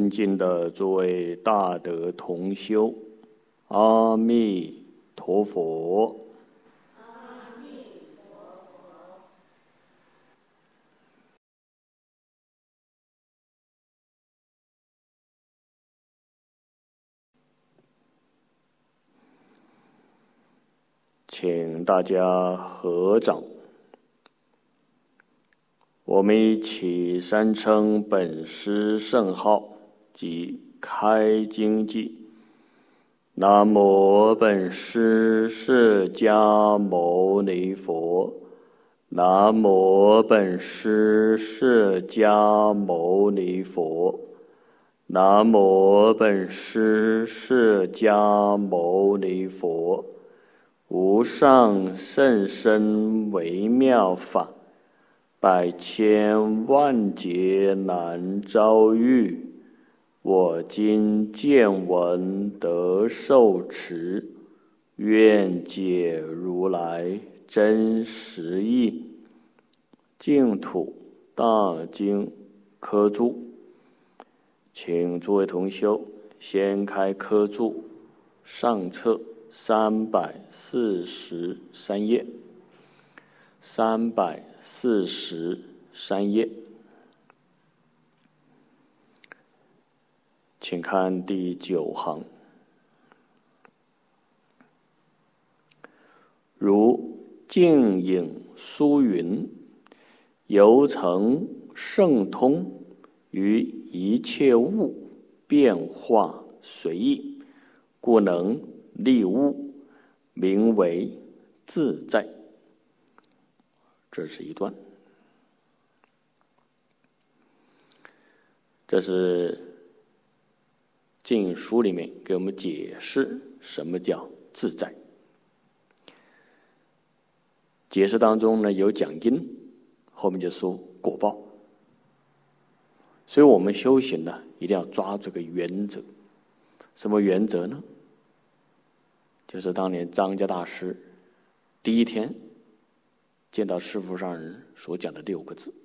尊敬的诸位大德同修，阿弥陀佛。 阿弥陀佛。 请大家合掌，我们一起三称本师圣号及开经偈。南无本师释迦牟尼佛，南无本师释迦牟尼佛，南无本师释迦牟尼佛。无上甚深微妙法，百千万劫难遭遇。我今见闻得受持，愿解如来真实义。净土大经科注，请诸位同修先开科注上册343页，343页，请看第9行。如净影疏云，犹曾圣通于一切物变化随意，故能立物，名为自在。这是一段，这是净书里面给我们解释什么叫自在。解释当中呢有讲因，后面就说果报。所以我们修行呢一定要抓住个原则。什么原则呢？就是当年张家大师第一天见到师父上人所讲的6个字。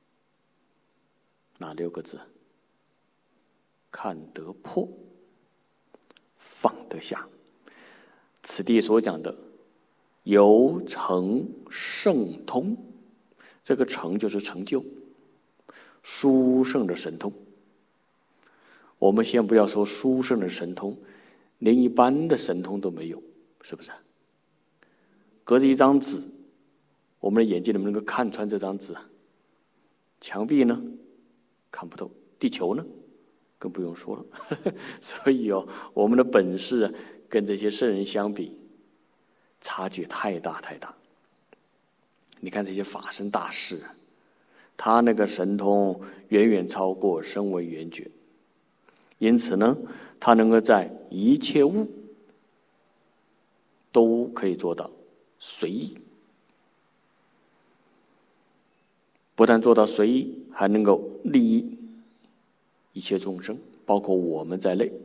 哪6个字？看得破，放得下。此地所讲的由成圣通，这个成就是成就，殊胜的神通。我们先不要说殊胜的神通，连一般的神通都没有，是不是？隔着一张纸，我们的眼睛能不能够看穿这张纸啊？墙壁呢？看不透。地球呢？更不用说了。所以我们的本事啊，跟这些圣人相比，差距太大太大。你看这些法身大士啊，他那个神通远远超过声闻缘觉，因此呢，他能够在一切物都可以做到随意。不但做到随意，还能够利益一切众生，包括我们在内。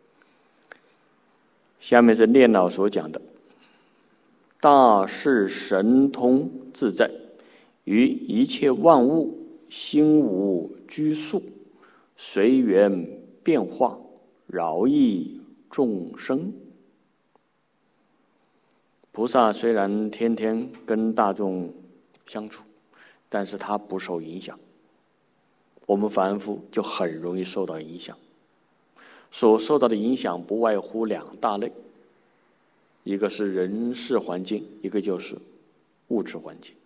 下面是念老所讲的：大士神通自在，于一切万物心无拘束，随缘变化，饶益众生。菩萨虽然天天跟大众相处，但是他不受影响。我们凡夫就很容易受到影响，所受到的影响不外乎2大类，一个是人事环境，一个就是物质环境。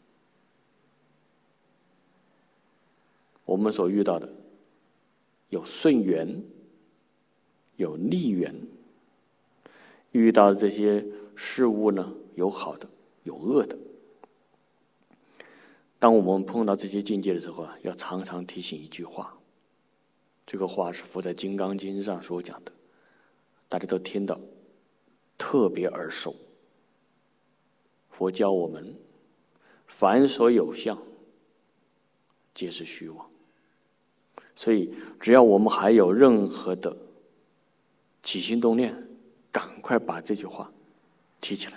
我们所遇到的有顺缘，有逆缘。遇到的这些事物呢，有好的，有恶的。当我们碰到这些境界的时候啊，要常常提醒一句话，这个话是佛在《金刚经》上所讲的，大家都听到，特别耳熟。佛教我们，凡所有相，皆是虚妄。所以，只要我们还有任何的起心动念，赶快把这句话提起来。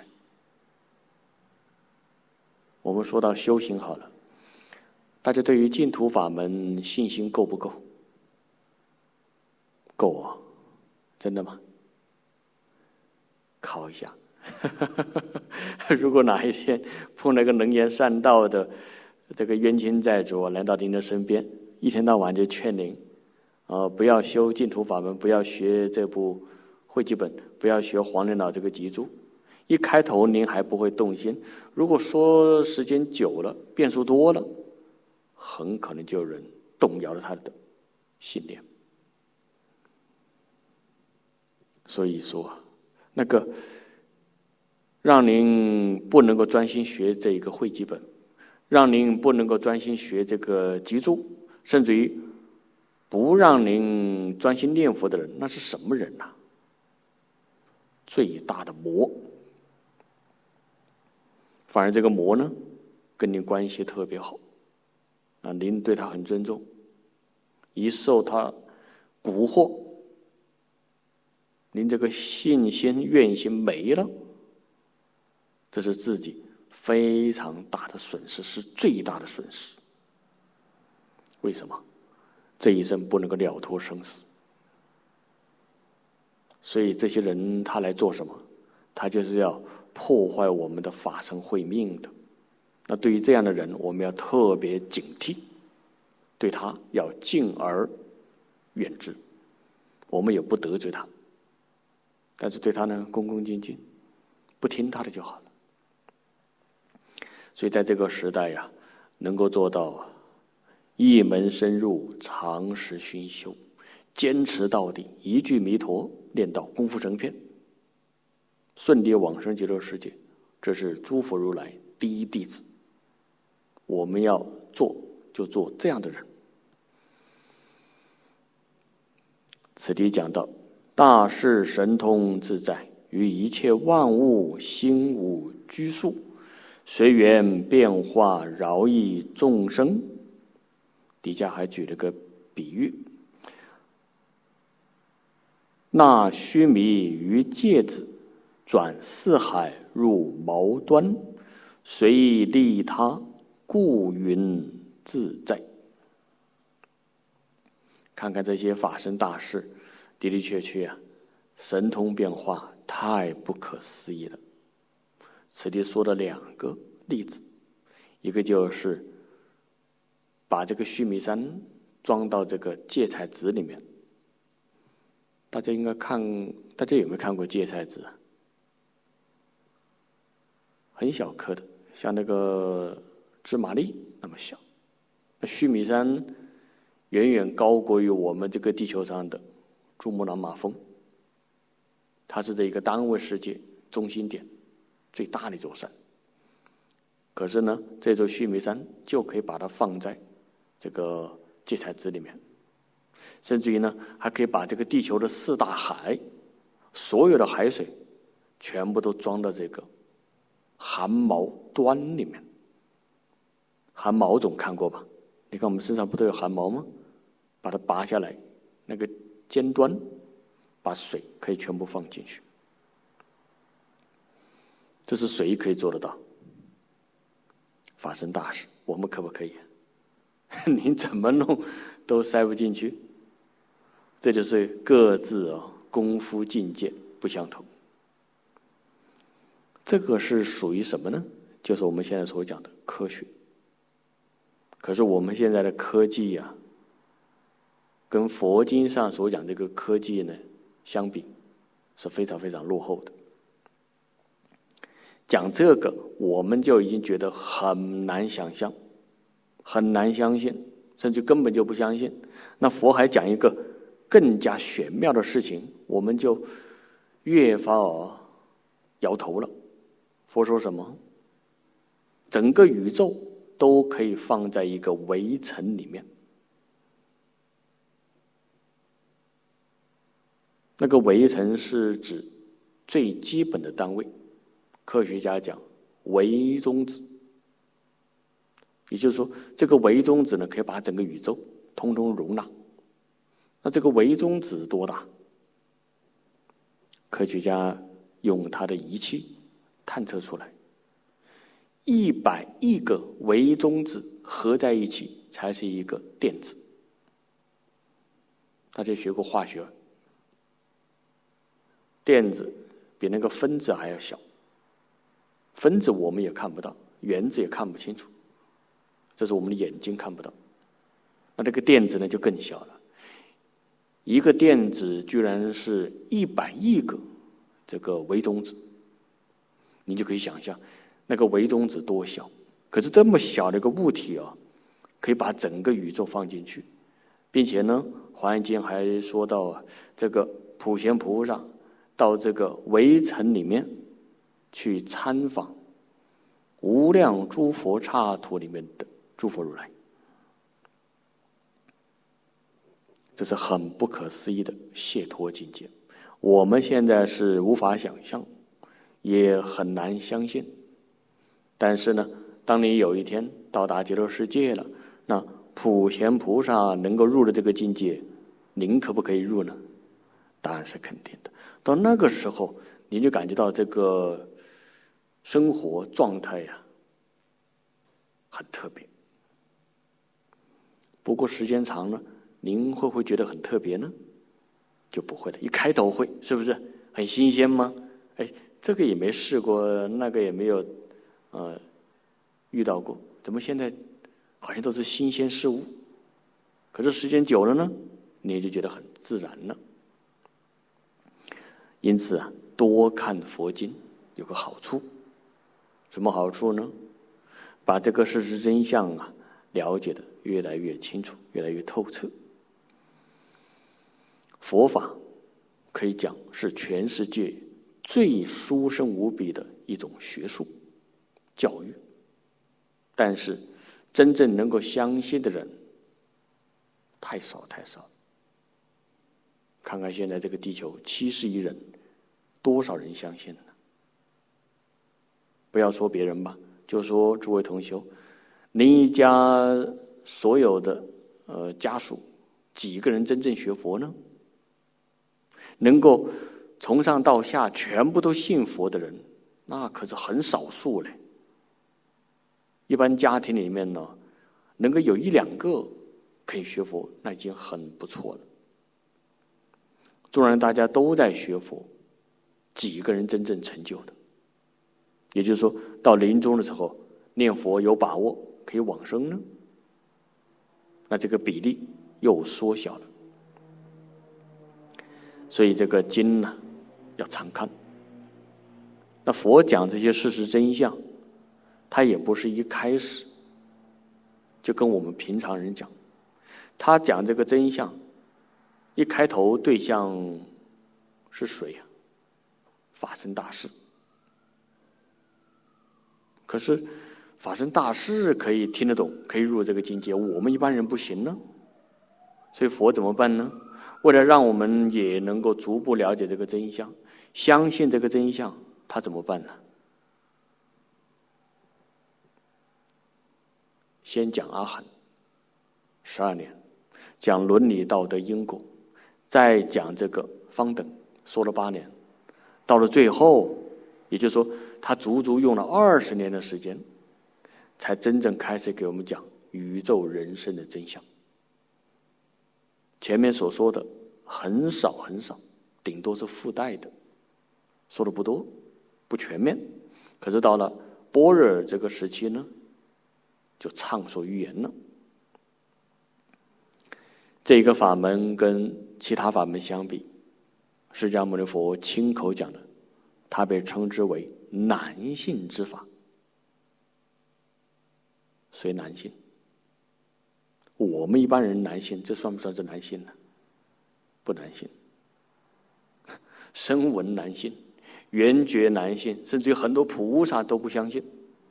我们说到修行好了，大家对于净土法门信心够不够？ 够啊？真的吗？考一下。如果哪一天碰了个能言善道的这个冤亲债主来到您的身边，一天到晚就劝您不要修净土法门，不要学这部汇集本，不要学黄连老这个集注。一开头您还不会动心，如果说时间久了，变数多了，很可能就有人动摇了他的信念。所以说，那个让您不能够专心学这个汇集本，让您不能够专心学这个集注，甚至于不让您专心念佛的人，那是什么人啊？最大的魔。反而这个魔呢，跟您关系特别好，您对他很尊重，一受他蛊惑，您这个信心愿心没了，这是自己非常大的损失，是最大的损失。为什么？这一生不能够了脱生死。所以这些人他来做什么？他就是要破坏我们的法身慧命的。那对于这样的人，我们要特别警惕，对他要敬而远之。我们也不得罪他，但是对他呢，恭恭敬敬，不听他的就好了。所以在这个时代呀，能够做到一门深入，长时熏修，坚持到底，一句弥陀念到功夫成片，顺利往生极乐世界，这是诸佛如来第一弟子。我们要做就做这样的人。此地讲到大士神通自在，于一切万物心无拘束，随缘变化，饶益众生。底下还举了个比喻，那须弥于芥子，转四海入毛端，随意利他，故云自在。看看这些法身大士，的的确确啊，神通变化太不可思议了。此地说了两个例子，一个就是把这个须弥山装到这个芥菜籽里面。大家有没有看过芥菜籽啊？很小颗的，像那个芝麻粒那么小。那须弥山远远高过于我们这个地球上的珠穆朗玛峰，它是这一个单位世界中心点最大的一座山。可是呢，这座须弥山就可以把它放在这个芥菜籽里面，甚至于呢，还可以把这个地球的四大海所有的海水全部都装到这个汗毛端里面。汗毛总看过吧？你看我们身上不都有汗毛吗？把它拔下来，那个尖端把水可以全部放进去，这是谁可以做得到？法身大士，我们可不可以？您怎么弄都塞不进去。这就是各自功夫境界不相同。这个是属于什么呢？就是我们现在所讲的科学。可是我们现在的科技呀，跟佛经上所讲这个科技呢相比，是非常非常落后的。讲这个，我们就已经觉得很难想象，很难相信，甚至根本就不相信。那佛还讲一个更加玄妙的事情，我们就越发摇头了。佛说什么？整个宇宙都可以放在一个围城里面。那个围城是指最基本的单位，科学家讲微中子，也就是说，这个微中子呢，可以把整个宇宙通通容纳。那这个微中子多大？科学家用他的仪器探测出来，100亿个微中子合在一起才是一个电子。大家学过化学电子比那个分子还要小，分子我们也看不到，原子也看不清楚，这是我们的眼睛看不到。那这个电子呢就更小了，一个电子居然是100亿个这个微中子，你就可以想象那个微中子多小。可是这么小的一个物体啊，可以把整个宇宙放进去，并且呢，《华严经》还说到啊，这个普贤菩萨到这个微尘里面去参访无量诸佛刹土里面的诸佛如来，这是很不可思议的解脱境界。我们现在是无法想象，也很难相信。但是呢，当你有一天到达极乐世界了，那普贤菩萨能够入的这个境界，您可不可以入呢？当然是肯定的。到那个时候，你就感觉到这个生活状态呀，很特别。不过时间长了，您会不会觉得很特别呢？就不会了。一开头会，是不是很新鲜吗？哎，这个也没试过，那个也没有遇到过，怎么现在好像都是新鲜事物？可是时间久了呢，你也就觉得很自然了。因此啊，多看佛经有个好处，什么好处呢？把这个事实真相啊了解的越来越清楚，越来越透彻。佛法可以讲是全世界最殊胜无比的一种学术教育，但是真正能够相信的人太少太少。看看现在这个地球70亿人，多少人相信呢？不要说别人吧，就说诸位同修，您一家所有的家属，几个人真正学佛呢？能够从上到下全部都信佛的人，那可是很少数嘞。一般家庭里面呢，能够有1、2个可以学佛，那已经很不错了。纵然大家都在学佛，几个人真正成就的？也就是说，到临终的时候，念佛有把握可以往生呢？那这个比例又缩小了。所以这个经呢，要常看。那佛讲这些事实真相，他也不是一开始就跟我们平常人讲，他讲这个真相，一开头对象是谁啊？法身大士。可是法身大士可以听得懂，可以入这个境界，我们一般人不行呢。所以佛怎么办呢？为了让我们也能够逐步了解这个真相，相信这个真相，他怎么办呢？先讲阿含12年，讲伦理道德因果，再讲这个方等，说了8年，到了最后，也就是说他足足用了20年的时间，才真正开始给我们讲宇宙人生的真相。前面所说的很少很少，顶多是附带的，说的不多，不全面。可是到了般若这个时期呢，就畅所欲言了。这个法门跟其他法门相比，释迦牟尼佛亲口讲的，它被称之为男性之法。谁男性？我们一般人男性，这算不算是男性呢？不男性。声闻男性，缘觉男性，甚至于很多菩萨都不相信。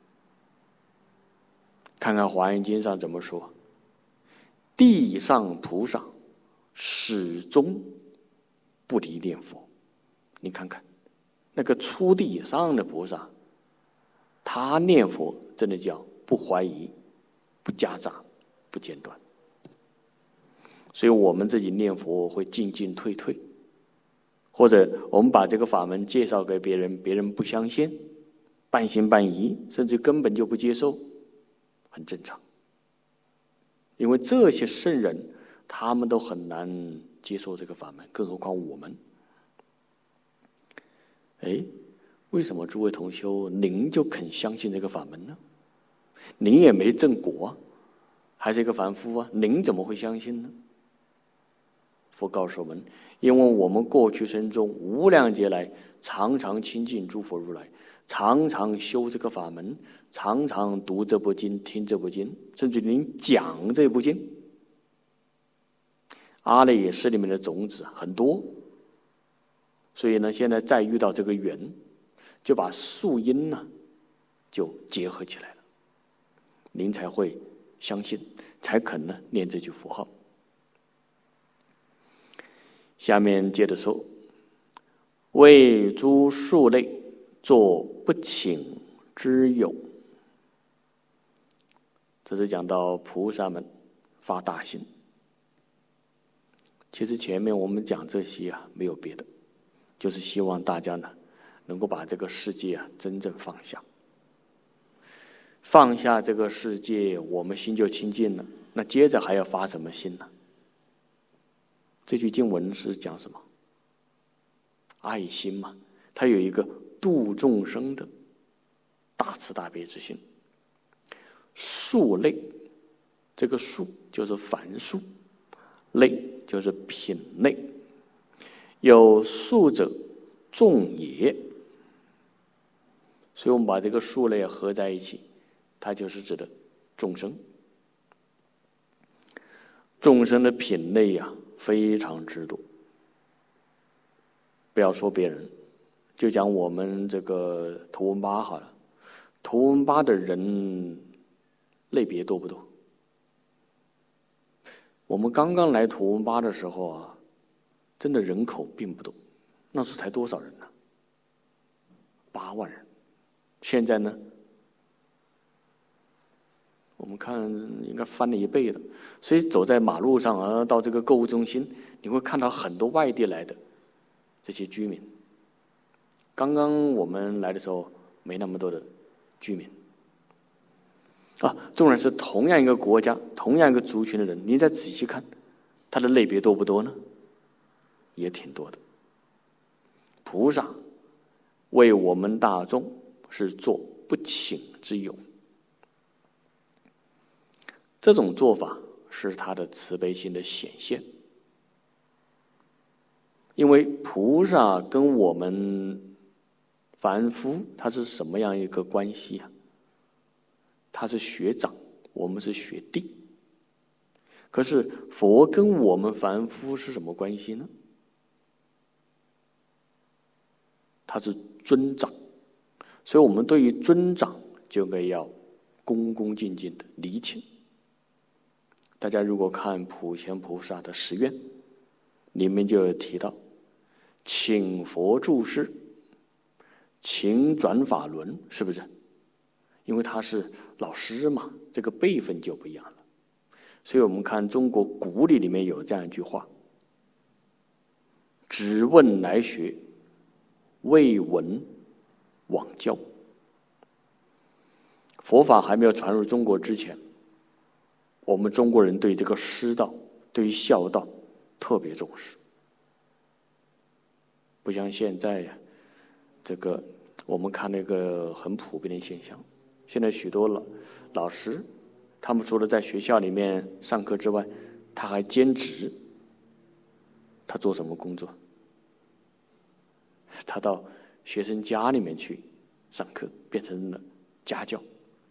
看看《华严经》上怎么说，地上菩萨始终不离念佛。你看看那个初地上的菩萨，他念佛真的叫不怀疑、不夹杂、不间断。所以我们自己念佛会进进退退，或者我们把这个法门介绍给别人，别人不相信，半信半疑，甚至根本就不接受，很正常。因为这些圣人他们都很难接受这个法门，更何况我们。 哎，为什么诸位同修您就肯相信这个法门呢？您也没证果啊，还是一个凡夫啊，您怎么会相信呢？佛告诉我们，因为我们过去生中无量劫来常常亲近诸佛如来，常常修这个法门，常常读这部经，听这部经，甚至您讲这部经，阿赖耶识里面的种子很多，所以呢，现在再遇到这个缘，就把树因呢就结合起来了，您才会相信，才肯呢念这句佛号。下面接着说，为诸树类作不请之友。这是讲到菩萨们发大心。其实前面我们讲这些啊，没有别的，就是希望大家呢能够把这个世界啊真正放下。放下这个世界，我们心就清净了。那接着还要发什么心呢？这句经文是讲什么？爱心嘛，它有一个度众生的大慈大悲之心。数类，这个数就是凡数，类就是品类。有数者众也，所以我们把这个数类合在一起，它就是指的众生。众生的品类啊，非常之多。不要说别人，就讲我们这个图文巴好了。图文巴的人类别多不多？我们刚刚来图文巴的时候啊，真的人口并不多，那时才多少人呢？8万人。现在呢，我们看应该翻了1倍了。所以走在马路上啊，到这个购物中心，你会看到很多外地来的这些居民。刚刚我们来的时候没那么多的居民啊，纵然是同样一个国家、同样一个族群的人，你再仔细看，他的类别多不多呢？也挺多的。菩萨为我们大众是做不请之友，这种做法是他的慈悲心的显现。因为菩萨跟我们凡夫他是什么样一个关系啊？他是学长，我们是学弟。可是佛跟我们凡夫是什么关系呢？他是尊长，所以我们对于尊长就应该要恭恭敬敬的礼请。大家如果看普贤菩萨的10愿，里面就有提到请佛住世，请转法轮，是不是？因为他是老师嘛，这个辈分就不一样了。所以我们看中国古礼里面有这样一句话：只问来学，未闻往教。佛法还没有传入中国之前，我们中国人对这个师道、对于孝道特别重视，不像现在呀，这个我们看那个很普遍的现象。现在许多老师，他们除了在学校里面上课之外，他还兼职。他做什么工作？他到学生家里面去上课，变成了家教。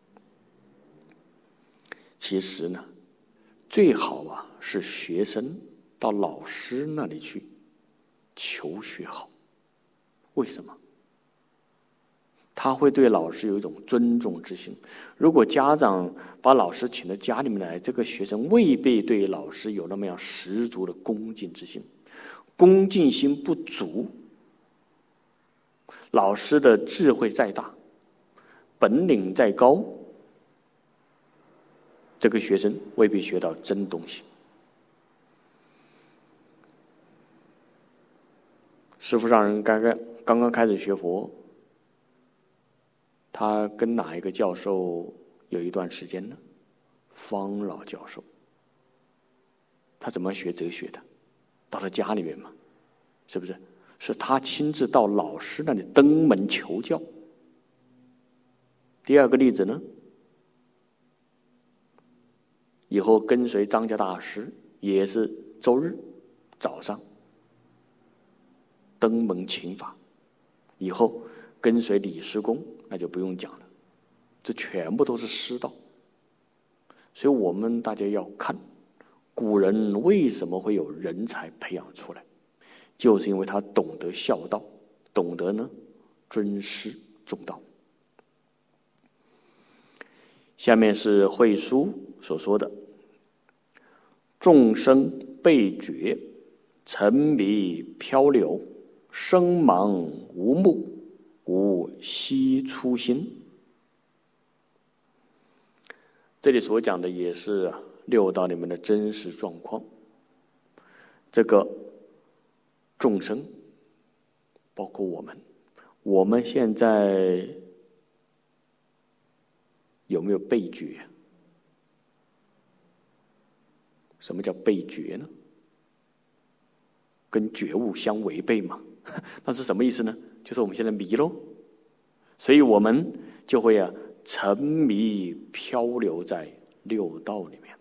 其实呢，最好啊是学生到老师那里去求学好。为什么？他会对老师有一种尊重之心。如果家长把老师请到家里面来，这个学生未必对老师有那么样十足的恭敬之心。恭敬心不足，老师的智慧再大，本领再高，这个学生未必学到真东西。师父让人刚刚开始学佛，他跟哪一个教授有一段时间呢？方老教授。他怎么学哲学的？到他家里面嘛，是不是？ 是他亲自到老师那里登门求教。第二个例子呢，以后跟随张家大师，也是周日早上登门请法，以后跟随李师公，那就不用讲了，这全部都是师道。所以我们大家要看古人为什么会有人才培养出来，就是因为他懂得孝道，懂得呢尊师重道。下面是慧疏所说的：众生被觉，沉迷漂流，生盲无目，无悉初心。这里所讲的也是六道里面的真实状况。这个众生，包括我们现在有没有被觉？什么叫被觉呢？跟觉悟相违背嘛。那是什么意思呢？就是我们现在迷咯，所以我们就会沉迷漂流在六道里面。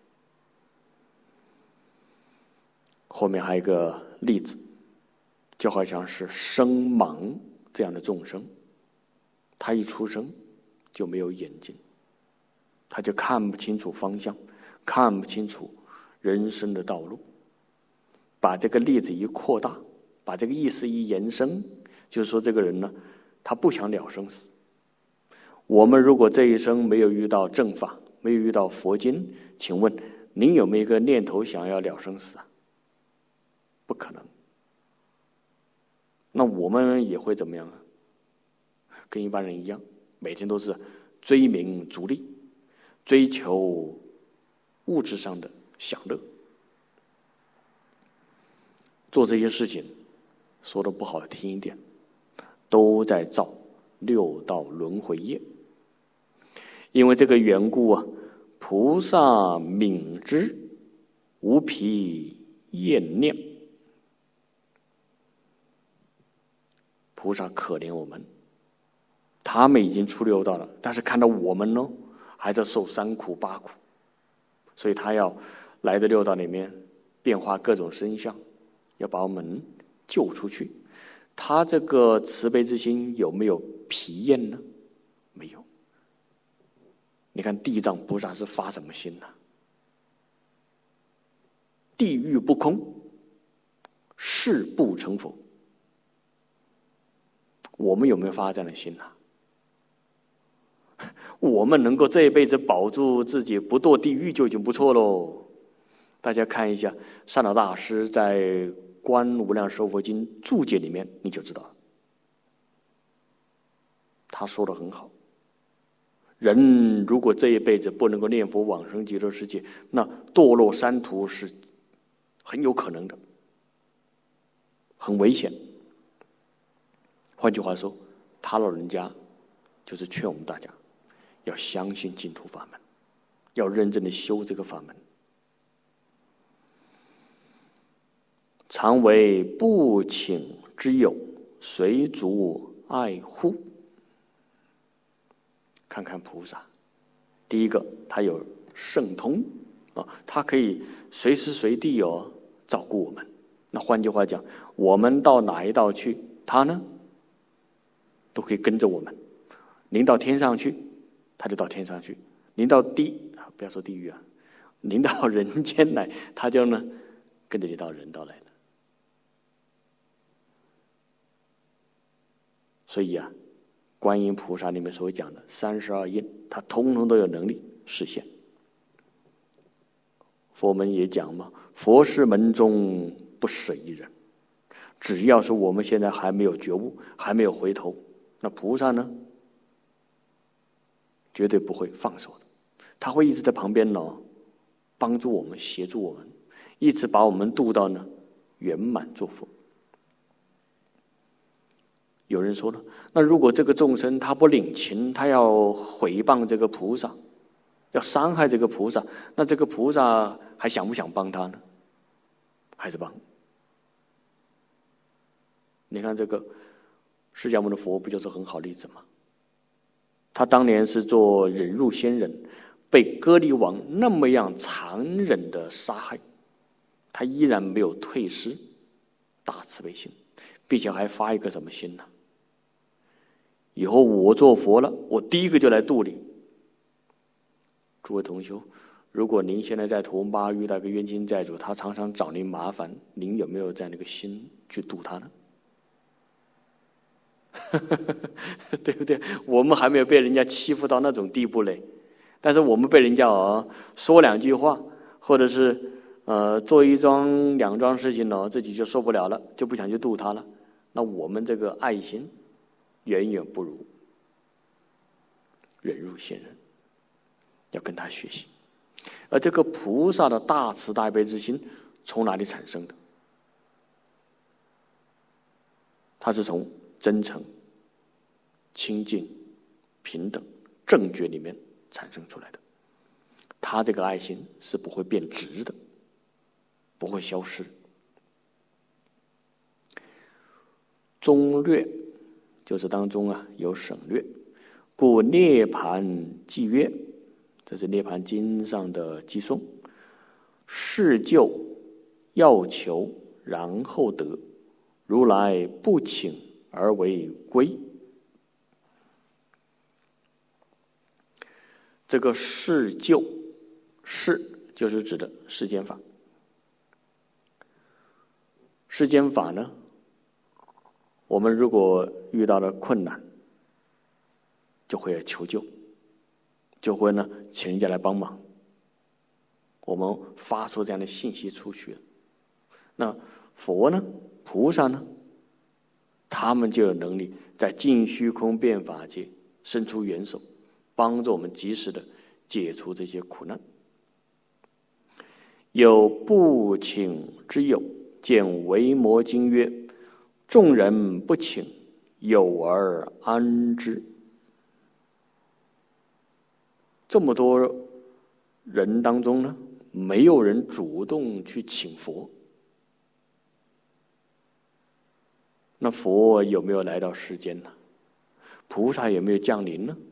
后面还有一个例子，就好像是生盲这样的众生，他一出生就没有眼睛，他就看不清楚方向，看不清楚人生的道路。把这个例子一扩大，把这个意思一延伸，就是说这个人呢，他不想了生死。我们如果这一生没有遇到正法，没有遇到佛经，请问您有没有一个念头想要了生死啊？不可能。那我们也会怎么样啊？跟一般人一样，每天都是追名逐利，追求物质上的享乐，做这些事情，说的不好听一点，都在造六道轮回业。因为这个缘故啊，菩萨悯之，无疲厌念。菩萨可怜我们，他们已经出六道了，但是看到我们呢，还在受3苦8苦，所以他要来的六道里面变化各种身相，要把我们救出去。他这个慈悲之心有没有疲厌呢？没有。你看地藏菩萨是发什么心呢？地狱不空，誓不成佛。我们有没有发这样的心呢？我们能够这一辈子保住自己不堕地狱就已经不错喽。大家看一下善导大师在《观无量寿佛经》注解里面，你就知道了。他说得很好，人如果这一辈子不能够念佛往生极乐世界，那堕落三途是很有可能的，很危险。换句话说，他老人家就是劝我们大家要相信净土法门，要认真的修这个法门。常为不请之友，随逐爱护。看看菩萨，第一个，他有圣通他可以随时随地照顾我们。那换句话讲，我们到哪一道去，他呢都可以跟着我们。您到天上去，他就到天上去；您到不要说地狱啊，您到人间来，他就呢跟着你到人道来了。所以观音菩萨里面所讲的32应，他通通都有能力实现。佛门也讲嘛，佛事门中不舍一人。只要是我们现在还没有觉悟，还没有回头，那菩萨呢绝对不会放手的，他会一直在旁边帮助我们，协助我们，一直把我们渡到圆满做佛。有人说了，那如果这个众生他不领情，他要毁谤这个菩萨，要伤害这个菩萨，那这个菩萨还想不想帮他呢？还是帮。 你看这个释迦牟尼佛不就是很好例子吗？他当年是做忍辱仙人，被割离王那么样残忍的杀害，他依然没有退失大慈悲心，并且还发一个什么心呢？以后我做佛了，我第一个就来度你。诸位同修，如果您现在在图巴遇到一个冤亲债主，他常常找您麻烦，您有没有这样的一个心去度他呢？对不对？我们还没有被人家欺负到那种地步嘞，但是我们被人家说两句话，或者是做一桩两桩事情自己就受不了了，就不想去度他了。那我们这个爱心远远不如忍辱仙人，要跟他学习。而这个菩萨的大慈大悲之心从哪里产生的？它是从真诚、清净、平等、正觉里面产生出来的。他这个爱心是不会变质的，不会消失。中略就是当中有省略，故涅盘记曰，这是涅盘经上的记诵。是就要求，然后得，如来不请而为归。这个世就，世就是指的世间法。世间法呢，我们如果遇到了困难，就会求救，就会呢请人家来帮忙。我们发出这样的信息出去，那佛呢，菩萨呢，他们就有能力在尽虚空变法界伸出援手，帮助我们及时的解除这些苦难。有不请之有，见维摩经曰：众人不请，有而安之。这么多人当中呢，没有人主动去请佛，那佛有没有来到世间呢？菩萨有没有降临呢？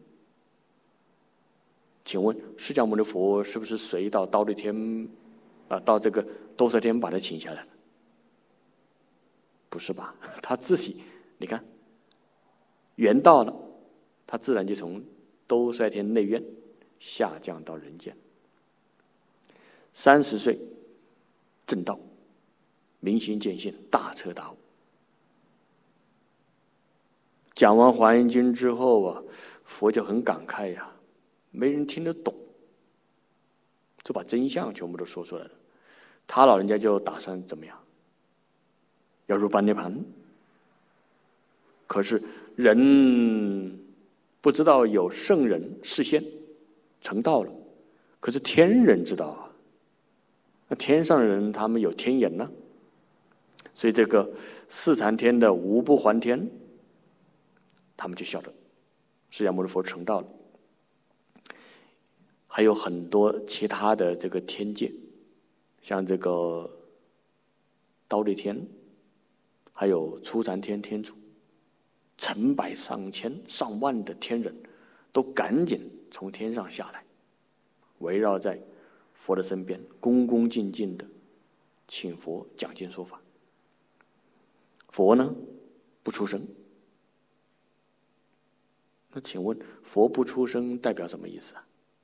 请问释迦牟尼佛是不是随到忉利天到这个兜率天把他请下来了？不是吧？他自己你看缘到了，他自然就从兜率天内院下降到人间。30岁正道，明心见性，大彻大悟。讲完《华严经》之后佛就很感慨没人听得懂，就把真相全部都说出来了。他老人家就打算怎么样？要入般涅槃。可是人不知道有圣人示现成道了，可是天人知道那天上的人他们有天眼呢，所以这个四禅天的无不还天，他们就晓得释迦牟尼佛成道了。还有很多其他的这个天界，像这个忉利天，还有初禅天天主，成百上千上万的天人都赶紧从天上下来，围绕在佛的身边，恭恭敬敬的请佛讲经说法。佛呢不出声。那请问佛不出声代表什么意思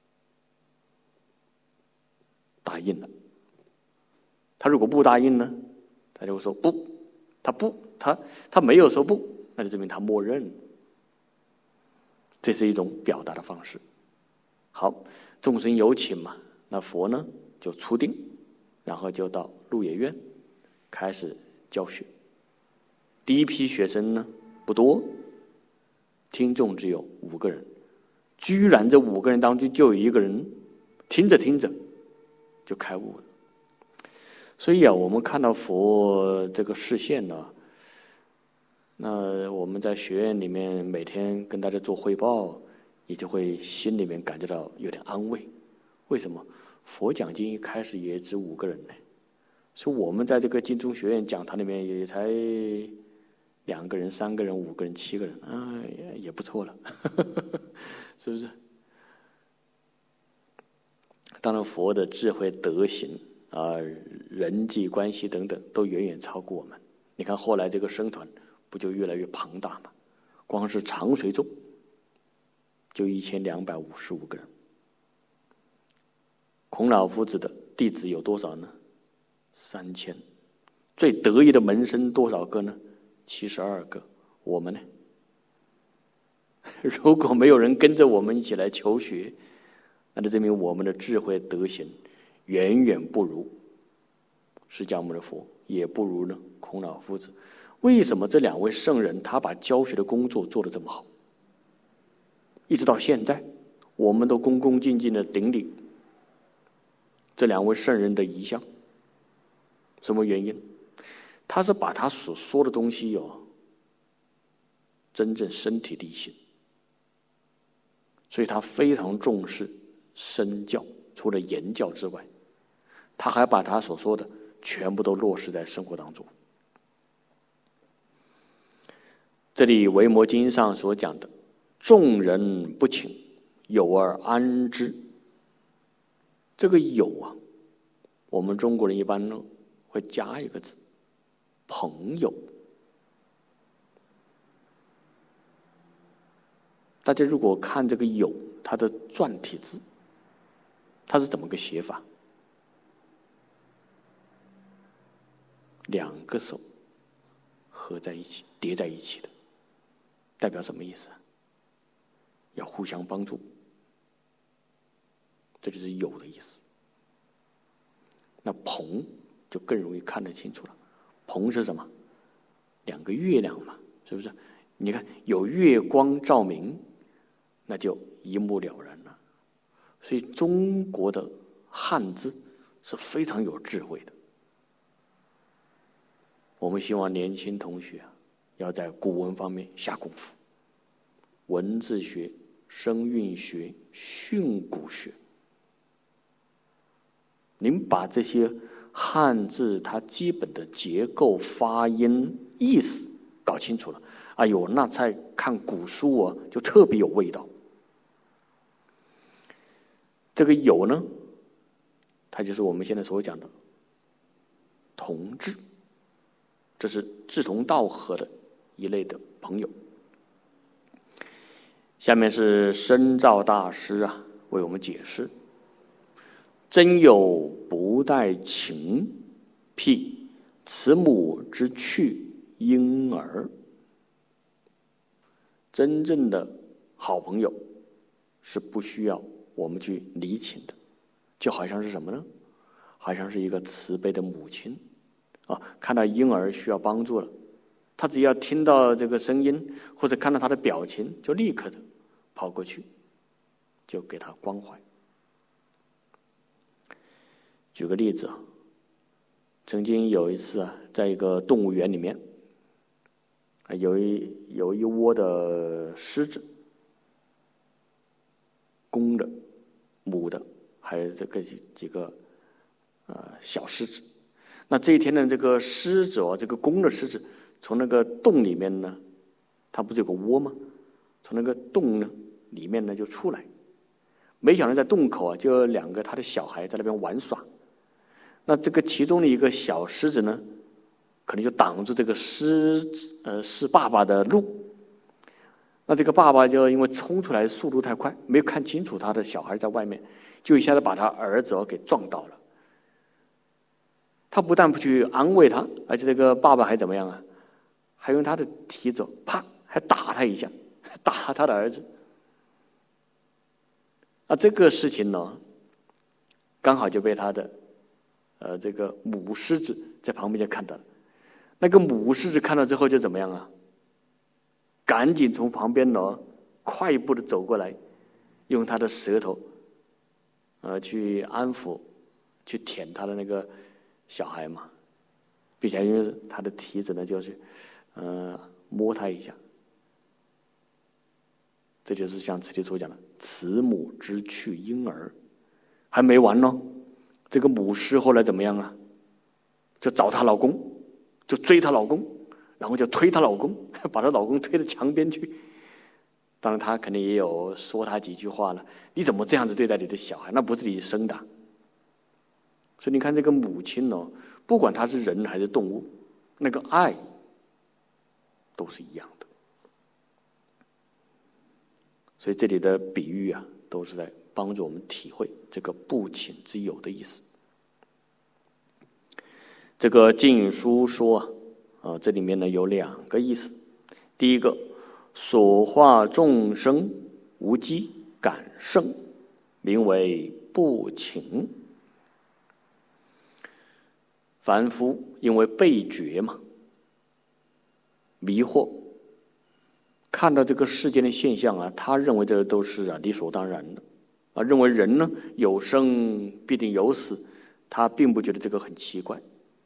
答应了。他如果不答应呢，他就会说不，他没有说不，那就证明他默认。这是一种表达的方式。好，众生有请嘛，那佛呢就出定，然后就到鹿野苑开始教学。第一批学生呢不多，听众只有5个人，居然这5个人当中就有1个人听着听着就开悟了。所以我们看到佛这个示现呢，那我们在学院里面每天跟大家做汇报，也就会心里面感觉到有点安慰。为什么？佛讲经一开始也只5个人呢，所以我们在这个经中学院讲堂里面也才 2个人、3个人、5个人、7个人，也不错了，是不是？当然，佛的智慧、德行人际关系等等，都远远超过我们。你看后来这个僧团不就越来越庞大吗？光是长随众就1255个人。孔老夫子的弟子有多少呢？3000。最得意的门生多少个呢？72个。我们呢？如果没有人跟着我们一起来求学，那就证明我们的智慧德行远远不如释迦牟尼佛，也不如呢孔老夫子。为什么这2位圣人他把教学的工作做得这么好？一直到现在，我们都恭恭敬敬的顶礼这2位圣人的遗像。什么原因？他是把他所说的东西真正身体力行，所以他非常重视身教，除了言教之外，他还把他所说的全部都落实在生活当中。这里维摩经上所讲的众人不请，有而安之，这个有我们中国人一般呢会加一个字，朋友。大家如果看这个有，它的篆体字，它是怎么个写法？2个手合在一起，叠在一起的，代表什么意思？要互相帮助，这就是有的意思。那朋就更容易看得清楚了。朋是什么？2个月亮嘛，是不是？你看有月光照明，那就一目了然了。所以中国的汉字是非常有智慧的。我们希望年轻同学要在古文方面下功夫，文字学、声韵学、训诂学。您把这些汉字它基本的结构、发音、意思搞清楚了，哎呦，那再看古书就特别有味道。这个有呢，它就是我们现在所讲的同志，这是志同道合的一类的朋友。下面是深造大师为我们解释：真有不待情，譬慈母之去婴儿。真正的好朋友是不需要我们去理情的，就好像是什么呢？好像是一个慈悲的母亲看到婴儿需要帮助了，他只要听到这个声音或者看到他的表情，就立刻的跑过去，就给他关怀。举个例子曾经有一次在一个动物园里面有一窝的狮子，公的、母的，还有这个几个小狮子。那这一天呢，这个狮子这个公的狮子从那个洞里面呢，它不是有个窝吗？从那个洞呢里面呢就出来，没想到在洞口就有2个他的小孩在那边玩耍。那这个其中的一个小狮子呢，可能就挡住这个狮爸爸的路。那这个爸爸就因为冲出来速度太快，没有看清楚他的小孩在外面，就一下子把他儿子给撞倒了。他不但不去安慰他，而且这个爸爸还怎么样还用他的蹄子啪还打他一下，打他的儿子。这个事情呢，刚好就被他的这个母狮子在旁边就看到了。那个母狮子看到之后就怎么样赶紧从旁边快步的走过来，用他的舌头去安抚、去舔他的那个小孩嘛，并且用他的蹄子呢就是摸他一下。这就是像慈禧所讲的慈母之去婴儿。还没完呢，这个母狮后来怎么样就找她老公，就追她老公， 然后就推她老公，把她老公推到墙边去。当然，她肯定也有说他几句话了。你怎么这样子对待你的小孩？那不是你生的。所以你看，这个母亲哦，不管她是人还是动物，那个爱都是一样的。所以这里的比喻啊，都是在帮助我们体会这个不请之友的意思。这个经书说这里面呢有两个意思。第一个，所化众生无机感盛，名为不请。凡夫因为被觉嘛，迷惑，看到这个世间的现象啊，他认为这都是理所当然的认为人呢有生必定有死，他并不觉得这个很奇怪，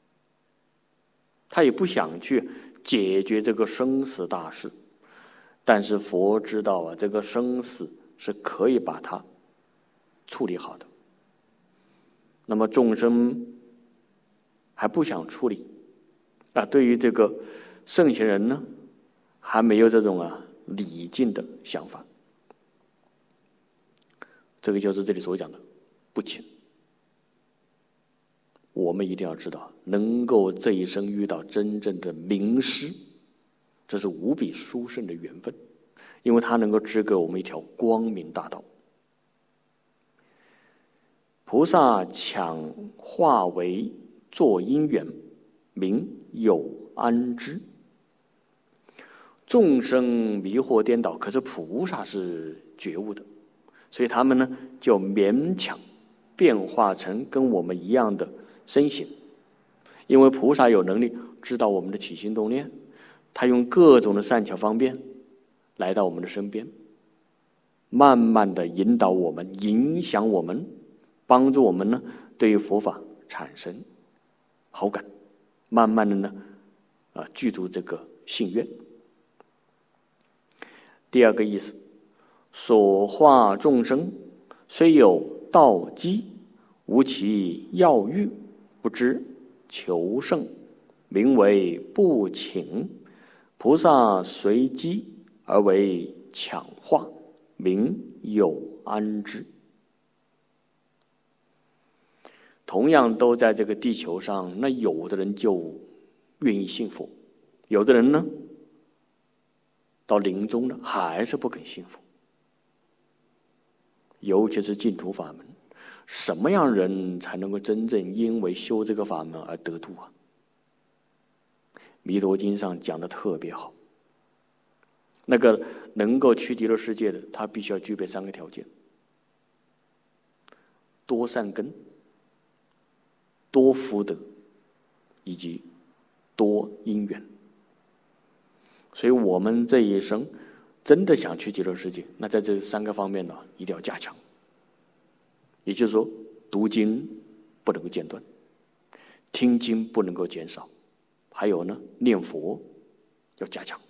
他也不想去解决这个生死大事。但是佛知道这个生死是可以把它处理好的。那么众生还不想处理对于这个圣贤人呢，还没有这种理境的想法。这个就是这里所讲的不请。我们一定要知道，能够这一生遇到真正的名师，这是无比殊胜的缘分，因为它能够指给我们一条光明大道。菩萨强化为作因缘，名有安之。众生迷惑颠倒，可是菩萨是觉悟的，所以他们呢就勉强变化成跟我们一样的身形。因为菩萨有能力知道我们的起心动念，他用各种的善巧方便来到我们的身边，慢慢的引导我们，影响我们，帮助我们呢对于佛法产生好感，慢慢的呢具足这个信愿。第二个意思，所化众生虽有道机，无其要欲，不知求胜，名为不请。菩萨随机而为强化，名有安之。同样都在这个地球上，那有的人就愿意信佛，有的人呢到临终了还是不肯信佛。尤其是净土法门，什么样人才能够真正因为修这个法门而得度啊？弥陀经上讲的特别好，那个能够去极乐世界的，他必须要具备三个条件：多善根、多福德以及多因缘。所以我们这一生真的想去极乐世界，那在这三个方面呢一定要加强。也就是说，读经不能够间断，听经不能够减少，还有呢念佛要加强。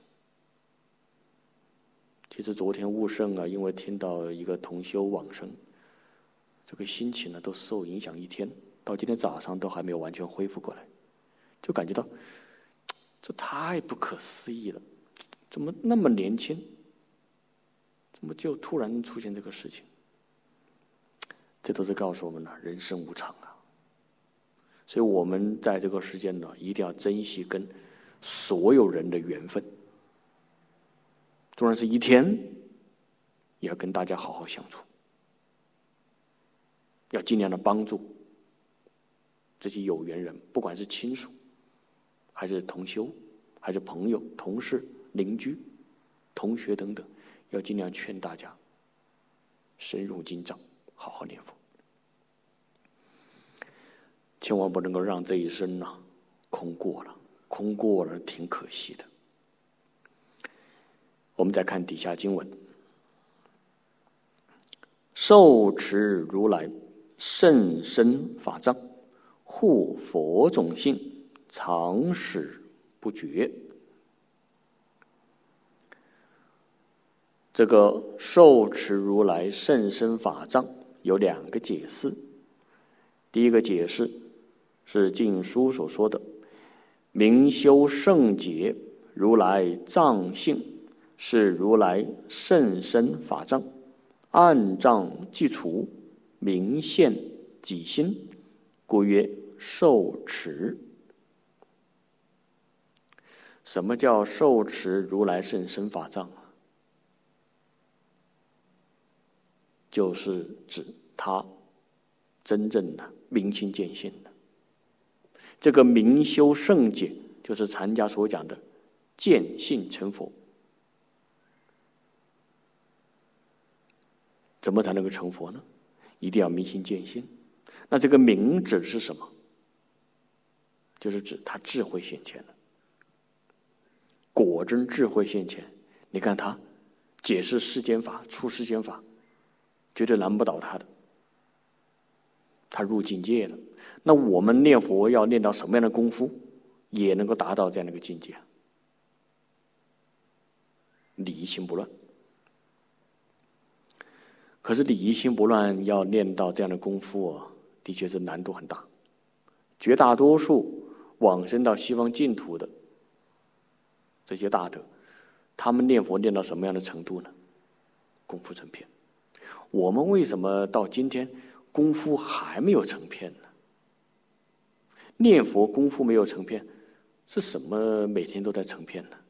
其实昨天悟圣因为听到一个同修往生，这个心情呢都受影响一天，到今天早上都还没有完全恢复过来，就感觉到这太不可思议了，怎么那么年轻，怎么就突然出现这个事情？这都是告诉我们人生无常啊。所以我们在这个时间呢，一定要珍惜跟所有人的缘分，纵然是一天，也要跟大家好好相处，要尽量的帮助这些有缘人，不管是亲属还是同修还是朋友同事邻居同学等等，要尽量劝大家深入经藏，好好念佛，千万不能够让这一生空过了，空过了挺可惜的。我们再看底下经文：受持如来甚深法藏，护佛种性，常使不绝。这个受持如来甚深法藏有两个解释。第一个解释是经书所说的明修圣解如来藏性，是如来甚深法藏，暗障既除，明现己心，故曰受持。什么叫受持如来甚深法藏？就是指他真正的明心见性的。这个明修圣解，就是禅家所讲的见性成佛。怎么才能够成佛呢？一定要明心见性。那这个明指是什么？就是指他智慧现前了。果真智慧现前，你看他解释世间法、出世间法，绝对难不倒他的。他入境界了。那我们念佛要念到什么样的功夫，也能够达到这样的一个境界？理一心不乱。可是理一心不乱要念到这样的功夫的确是难度很大。绝大多数往生到西方净土的这些大德，他们念佛念到什么样的程度呢？功夫成片。我们为什么到今天功夫还没有成片呢？念佛功夫没有成片，是什么每天都在成片呢？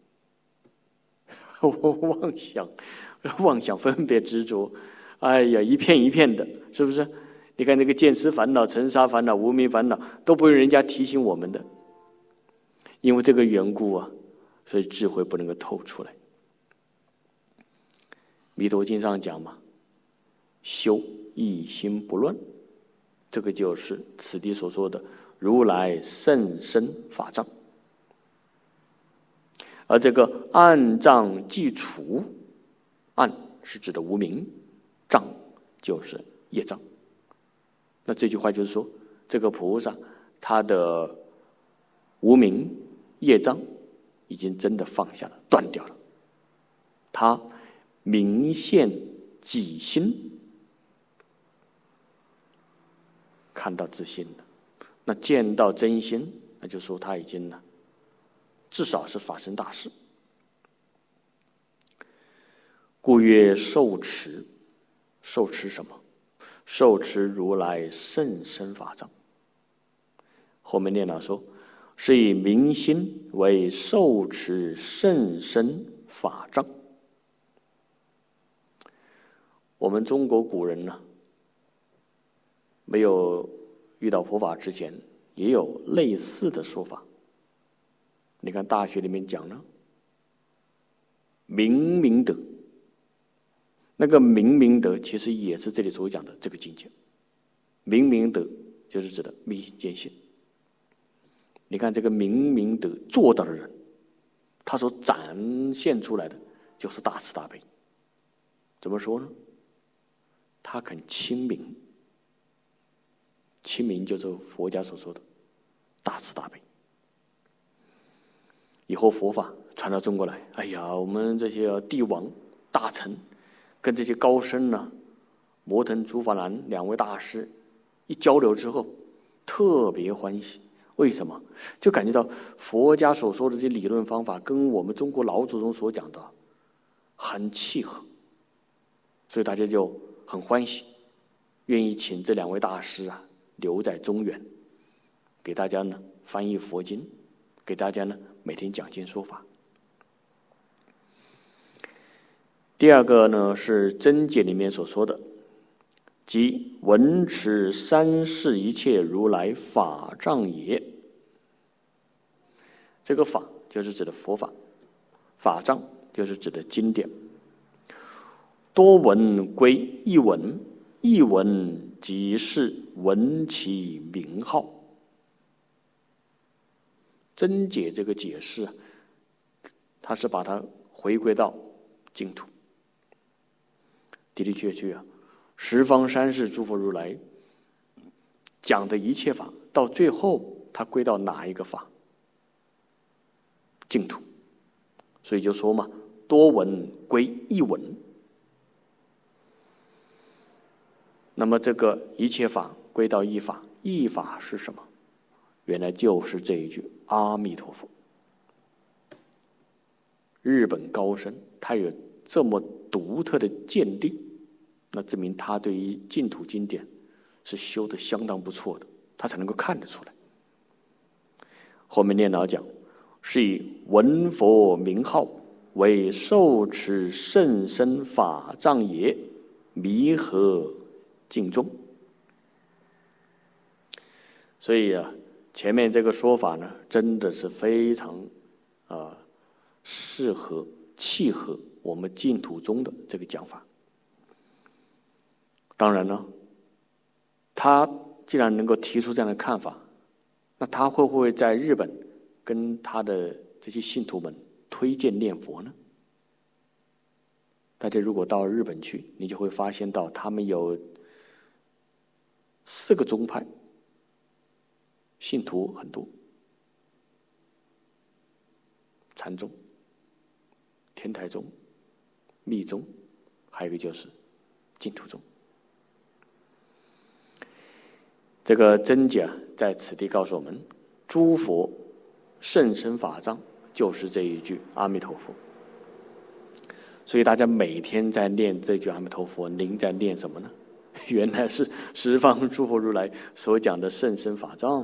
妄想分别执着，哎呀，一片一片的，是不是？你看那个见思烦恼、尘沙烦恼、无明烦恼，都不用人家提醒我们的。因为这个缘故所以智慧不能够透出来。弥陀经上讲嘛，修一心不乱，这个就是此地所说的如来甚深法藏。而这个暗障既除，暗是指的无明，障就是业障。那这句话就是说，这个菩萨他的无明业障已经真的放下了，断掉了。他明现己心，看到自心了。那见到真心，那就说他已经呢，至少是发生大事。故曰受持。受持什么？受持如来甚深法藏。后面念了说，是以明心为受持甚深法藏。我们中国古人呢，没有遇到佛法之前，也有类似的说法。你看《大学》里面讲了，明明德。那个明明德其实也是这里所讲的这个境界。明明德就是指的明心见性。你看这个明明德做到的人，他所展现出来的就是大慈大悲。怎么说呢？他肯亲民。亲民就是佛家所说的大慈大悲。以后佛法传到中国来，哎呀，我们这些帝王大臣跟这些高僧呢，摩腾、竺法兰两位大师一交流之后，特别欢喜。为什么？就感觉到佛家所说的这些理论方法跟我们中国老祖宗所讲的很契合，所以大家就很欢喜，愿意请这两位大师留在中原，给大家呢翻译佛经，给大家呢每天讲经说法。第二个呢是真解里面所说的，即闻持三世一切如来法藏也。这个法就是指的佛法，法藏就是指的经典。多闻归一闻，一闻即是闻其名号。真解这个解释它是把它回归到净土。的的确确十方三世诸佛如来讲的一切法，到最后它归到哪一个法？净土。所以就说嘛，多闻归一闻。那么这个一切法归到一法，一法是什么？原来就是这一句阿弥陀佛。 日本高僧他有这么独特的见地，那证明他对于净土经典是修得相当不错的，他才能够看得出来。后面念老讲，是以闻佛名号，为受持甚深法藏也，弥合净宗。所以前面这个说法呢，真的是非常适合契合我们净土宗的这个讲法。当然呢，他既然能够提出这样的看法，那他会不会在日本跟他的这些信徒们推荐念佛呢？大家如果到日本去，你就会发现到他们有4个宗派，信徒很多：禅宗、天台宗、密宗，还有一个就是净土宗。这个真解在此地告诉我们，诸佛甚深法藏就是这一句阿弥陀佛。所以大家每天在念这句阿弥陀佛，您在念什么呢？原来是十方诸佛如来所讲的甚深法藏。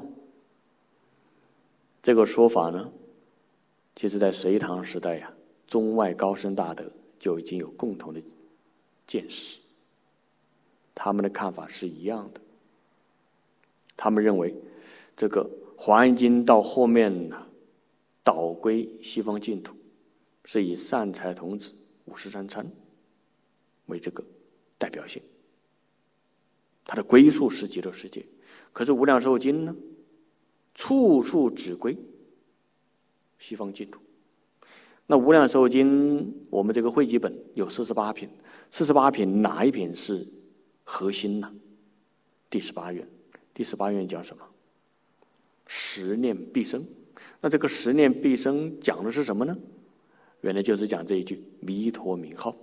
这个说法呢，其实在隋唐时代中外高僧大德就已经有共同的见识，他们的看法是一样的。他们认为这个华严经到后面导归西方净土，是以善财童子53参为这个代表性，它的归宿是极乐世界。可是无量寿经呢，处处只归西方净土。那无量寿经我们这个汇集本有48品，48品哪一品是核心呢？第18愿。第18愿讲什么？十念必生。那这个十念必生讲的是什么呢？原来就是讲这一句弥陀名号。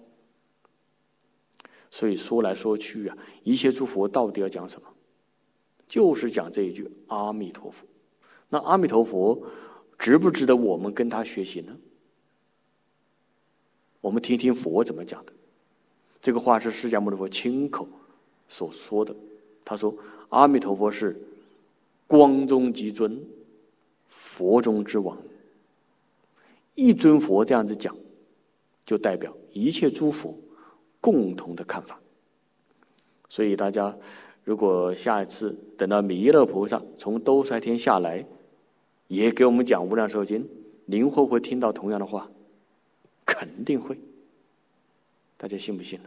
所以说来说去一切诸佛到底要讲什么？就是讲这一句阿弥陀佛。那阿弥陀佛值不值得我们跟他学习呢？我们听听佛怎么讲的。这个话是释迦牟尼佛亲口所说的。他说阿弥陀佛是光中极尊，佛中之王。一尊佛这样子讲，就代表一切诸佛共同的看法。所以大家如果下一次等到弥勒菩萨从兜率天下来，也给我们讲无量寿经，您会不会听到同样的话？肯定会。大家信不信呢？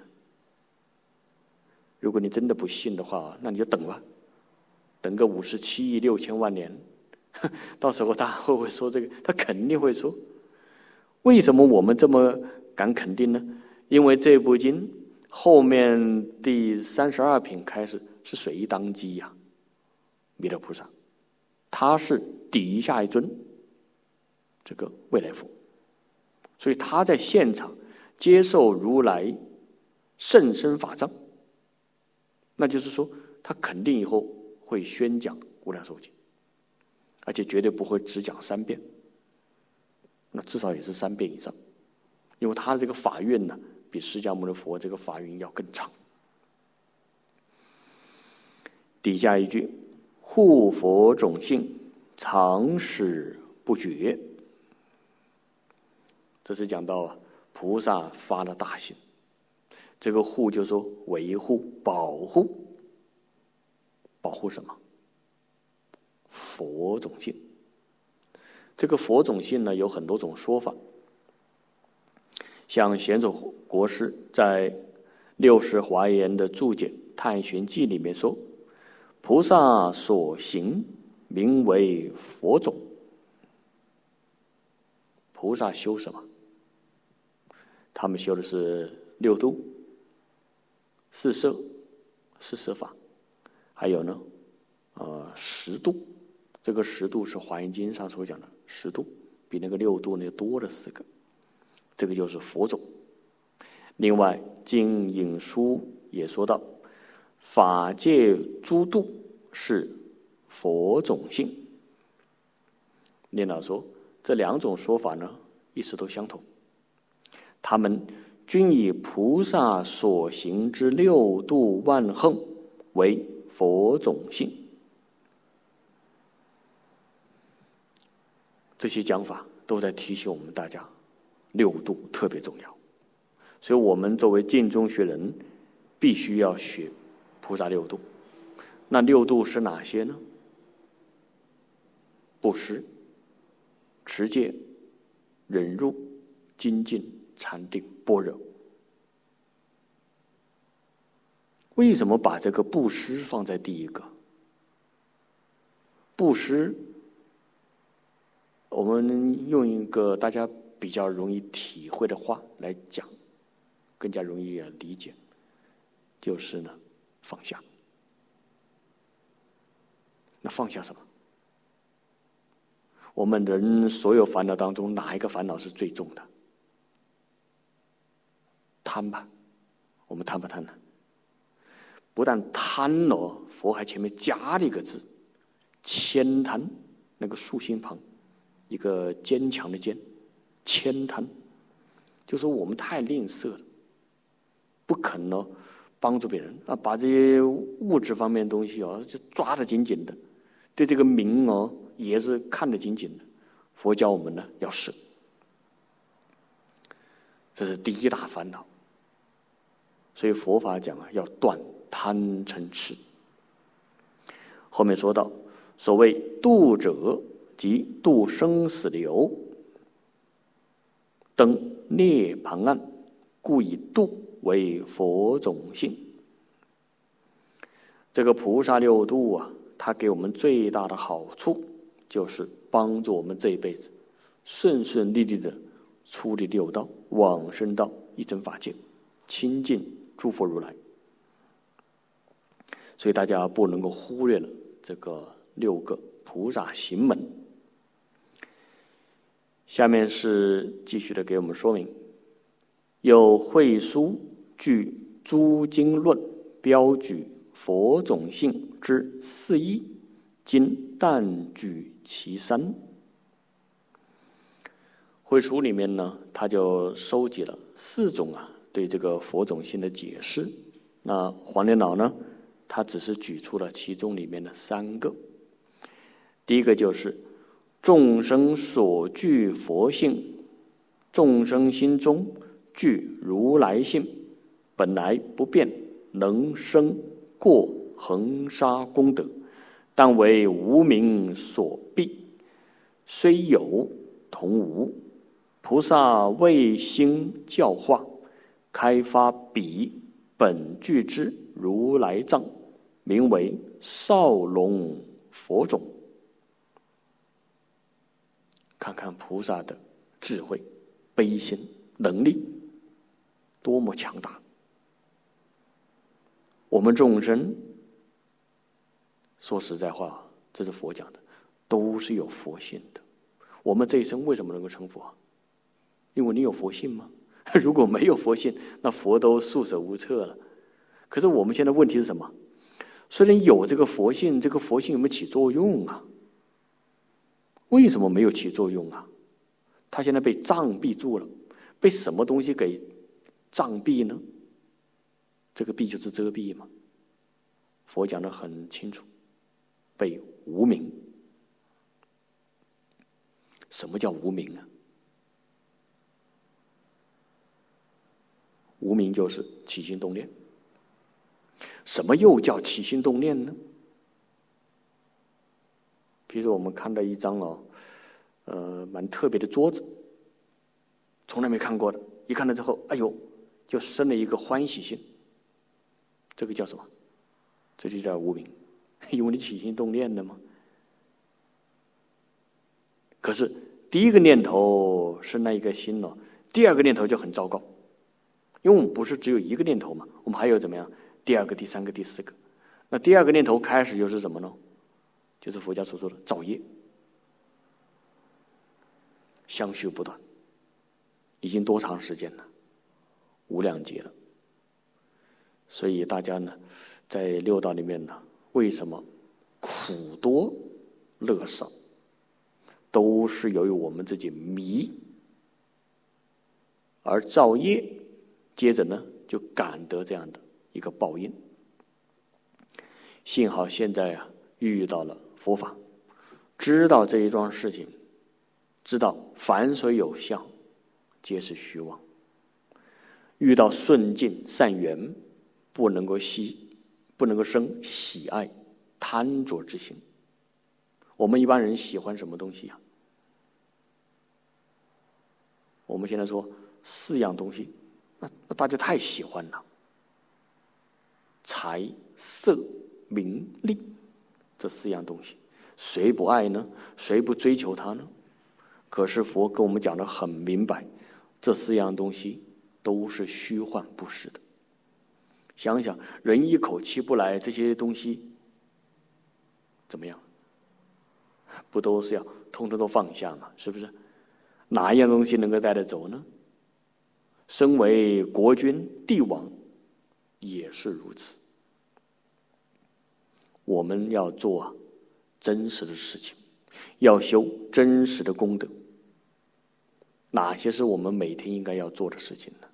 如果你真的不信的话，那你就等吧，等个57亿6千万年，到时候他会不会说这个？他肯定会说。为什么我们这么敢肯定呢？因为这部经后面第32品开始是谁当机弥勒菩萨，他是底下一尊这个未来佛，所以他在现场接受如来甚深法藏，那就是说他肯定以后会宣讲无量寿经，而且绝对不会只讲3遍，那至少也是3遍以上，因为他的这个法运呢，比释迦牟尼佛这个法运要更长。底下一句，护佛种性，常使不绝。这是讲到菩萨发了大心，这个护就是说维护、保护。保护什么？佛种性。这个佛种性呢，有很多种说法。像贤佐国师在《六世华严》的注解《探寻记》里面说，菩萨所行名为佛种。菩萨修什么？他们修的是6度、4摄、4摄法，还有呢10度。这个10度是华严经上所讲的10度，比那个6度呢多了4个，这个就是佛种。另外经引书也说到，法界诸度是佛种性。念老说这2种说法呢意思都相同， 他们均以菩萨所行之六度万行为佛种性。这些讲法都在提醒我们大家，六度特别重要。所以我们作为净宗学人，必须要学菩萨六度。那六度是哪些呢？布施、持戒、忍辱、精进、禅定、般若。为什么把这个布施放在第一个？布施，我们用一个大家比较容易体会的话来讲，更加容易理解，就是呢，放下。那放下什么？我们人所有烦恼当中，哪一个烦恼是最重的？贪吧，我们贪不贪呢？不但贪了，佛还前面加了一个字，悭贪，那个竖心旁，一个坚强的坚，悭贪，就说我们太吝啬了，不肯呢帮助别人啊，把这些物质方面的东西哦，就抓得紧紧的，对这个名哦也是看得紧紧的。佛教我们呢要舍，这是第一大烦恼。所以佛法讲啊，要断贪嗔痴。后面说到，所谓度者，即度生死流，登涅槃岸，故以度为佛种性。这个菩萨六度啊，它给我们最大的好处，就是帮助我们这一辈子顺顺利利的出离六道，往生到一真法界，亲近诸佛如来。所以大家不能够忽略了这个六个菩萨行门。下面是继续的给我们说明，有慧书据诸经论，标举佛种性之四义，今但举其三。慧书里面呢，他就收集了4种对这个佛种性的解释。那黄莲老呢，他只是举出了其中里面的3个。第一个就是众生所具佛性，众生心中具如来性，本来不变，能生过恒沙功德，但为无明所蔽，虽有同无。菩萨为心教化，开发彼本具之如来藏，名为少龙佛种。看看菩萨的智慧、悲心、能力多么强大。我们众生说实在话，这是佛讲的，都是有佛性的。我们这一生为什么能够成佛？因为你有佛性吗？如果没有佛性，那佛都束手无策了。可是我们现在问题是什么？虽然有这个佛性，这个佛性有没有起作用啊？为什么没有起作用啊？它现在被障蔽住了。被什么东西给障蔽呢？这个蔽就是遮蔽嘛。佛讲得很清楚，被无明。什么叫无明啊？无明就是起心动念。什么又叫起心动念呢？比如说我们看到一张蛮特别的桌子，从来没看过的，一看到之后，哎呦，就生了一个欢喜心。这个叫什么？这就叫无明，因为你起心动念的嘛。可是第一个念头是那一个心了，第二个念头就很糟糕，因为我们不是只有一个念头嘛，我们还有怎么样？第2个、第3个、第4个。那第2个念头开始又是什么呢？就是佛家所说的造业，相续不断，已经多长时间了？无量劫了。所以大家呢，在六道里面呢，为什么苦多乐少？都是由于我们自己迷而造业，接着呢就感得这样的一个报应。幸好现在遇到了佛法，知道这一桩事情，知道凡所有相，皆是虚妄。遇到顺境善缘，不能够生喜爱贪着之心。我们一般人喜欢什么东西呀？我们现在说4样东西，那大家太喜欢了。财色名利，这4样东西，谁不爱呢？谁不追求它呢？可是佛跟我们讲得很明白，这4样东西都是虚幻不实的。想想人一口气不来，这些东西怎么样？不都是要通通都放下吗？是不是？哪一样东西能够带得走呢？身为国君帝王也是如此。我们要做真实的事情，要修真实的功德。哪些是我们每天应该要做的事情呢？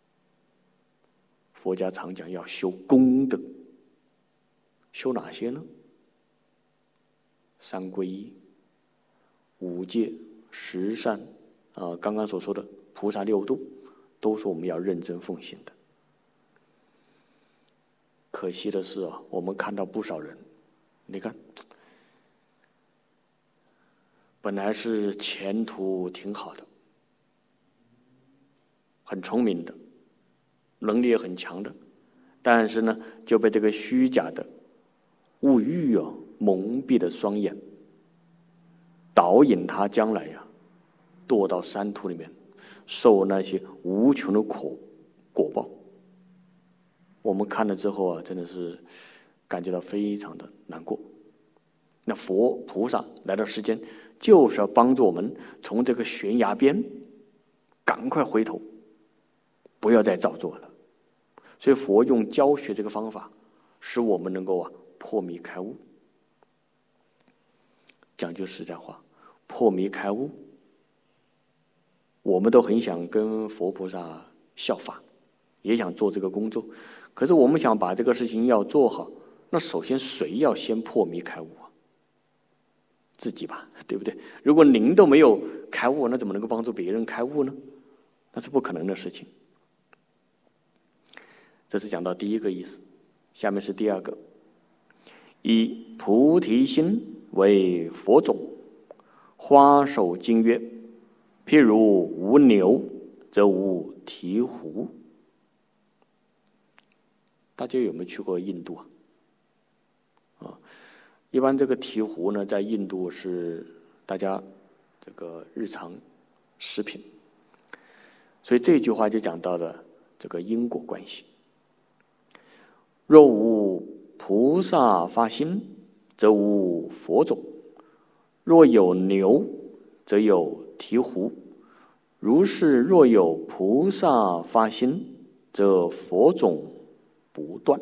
佛家常讲要修功德，修哪些呢？3皈依、5戒、10善，刚刚所说的菩萨6度，都是我们要认真奉行的。可惜的是我们看到不少人，你看，本来是前途挺好的，很聪明的，能力也很强的，但是呢，就被这个虚假的物欲蒙蔽了双眼，导引他将来堕到山途里面，受那些无穷的果报。我们看了之后真的是感觉到非常的难过。那佛菩萨来到世间，就是要帮助我们从这个悬崖边赶快回头，不要再造作了。所以佛用教学这个方法，使我们能够破迷开悟。讲句实在话，破迷开悟，我们都很想跟佛菩萨效法，也想做这个工作。可是我们想把这个事情要做好，那首先谁要先破迷开悟自己吧，对不对？如果您都没有开悟，那怎么能够帮助别人开悟呢？那是不可能的事情。这是讲到第一个意思，下面是第二个。以菩提心为佛种，花首经曰：譬如无牛，则无醍醐。大家有没有去过印度一般这个醍醐呢，在印度是大家这个日常食品，所以这句话就讲到了这个因果关系。若无菩萨发心，则无佛种；若有牛，则有醍醐。如是若有菩萨发心，则佛种不断。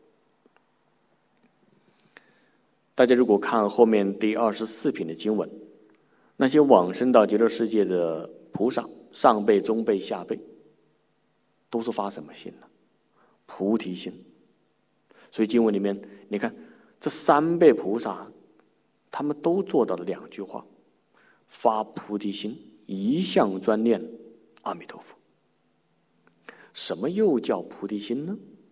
大家如果看后面第24品的经文，那些往生到极乐世界的菩萨，上辈、中辈、下辈，都是发什么心呢？菩提心。所以经文里面，你看这3辈菩萨，他们都做到了2句话：发菩提心，一向专念阿弥陀佛。什么又叫菩提心呢？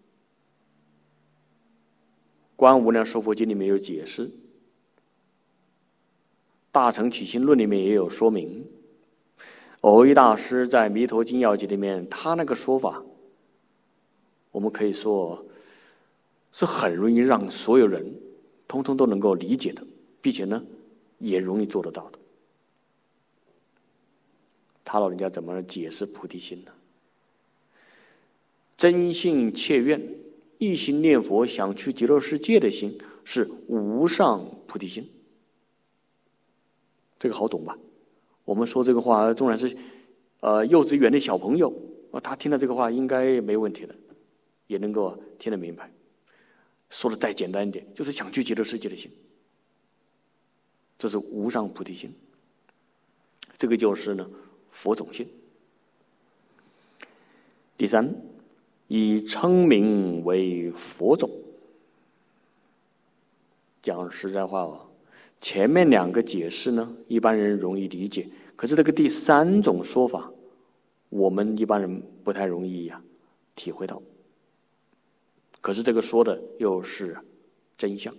观无量寿佛经里面有解释，大乘起心论里面也有说明，藕益大师在弥陀经要解里面，他那个说法，我们可以说是很容易让所有人通通都能够理解的，并且呢也容易做得到的。他老人家怎么解释菩提心呢？真信切愿，一心念佛想去极乐世界的心，是无上菩提心。这个好懂吧？我们说这个话，纵然是幼稚园的小朋友他听到这个话应该没问题的，也能够听得明白。说的再简单一点，就是想去极乐世界的心，这是无上菩提心。这个就是呢佛种心。 第三，以称名为佛种。讲实在话哦，前面2个解释呢，一般人容易理解，可是这个第3种说法，我们一般人不太容易体会到。可是这个说的又是真相。